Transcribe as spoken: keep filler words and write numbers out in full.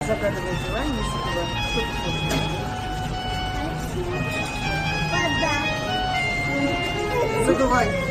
Загадывай желание, Сила. Что ты хочешь? Вода. Задувай.